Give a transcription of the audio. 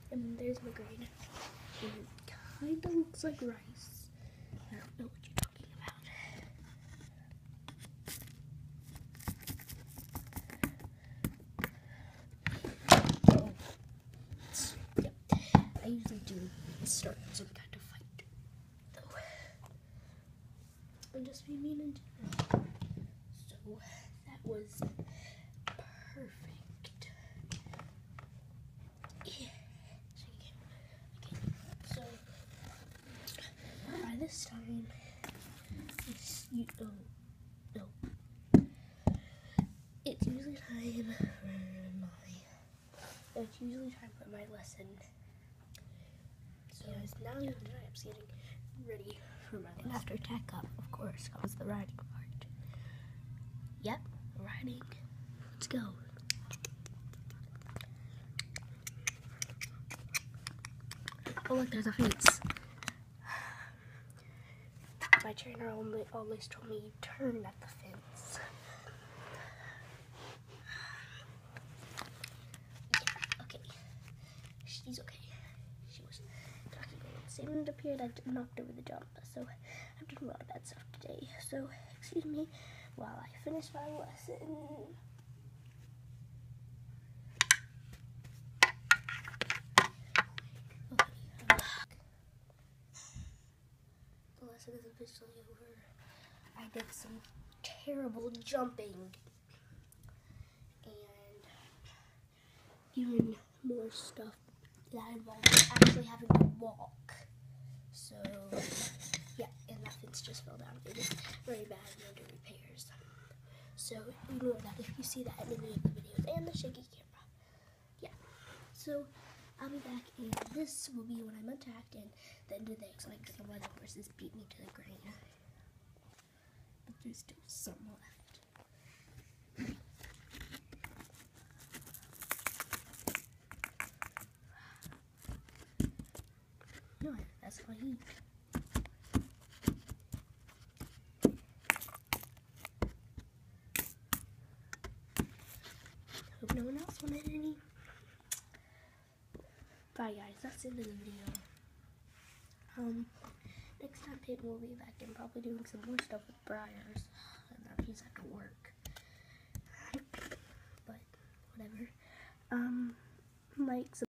And there's my grain. It kind of looks like rice. I don't know what you're talking about. Yep. I usually do start some kind of fight, though. I'm just being mean in general. So that was perfect. Yeah. Okay. So by this time, it's usually time for my lesson. So now I'm just getting ready for my lesson. And after tech up, of course, comes the riding part. Yep, riding. Let's go. Oh look, there's a fence. My trainer always told me you turn at the fence. Yeah, okay. She's okay. She was talking and it appeared I knocked over the jump, so I've done a lot of bad stuff today. So excuse me while I finish my lesson. Okay, I'm back. The lesson is officially over. I did some terrible jumping and even more stuff that involved actually having to walk. So yeah, and that fence just fell down. It is very bad and under repairs. So ignore that if you see that in any of the videos and the shaky camera. Yeah. So I'll be back, and this will be when I'm attacked and the end of the day, so like some of the horses beat me to the ground. But there's still some left. No, that's what he. Hope no one else wanted any. Bye guys, that's the end of the video. Next time Peyton will be back and probably doing some more stuff with Breyers. And that means I have to work. But whatever. Like,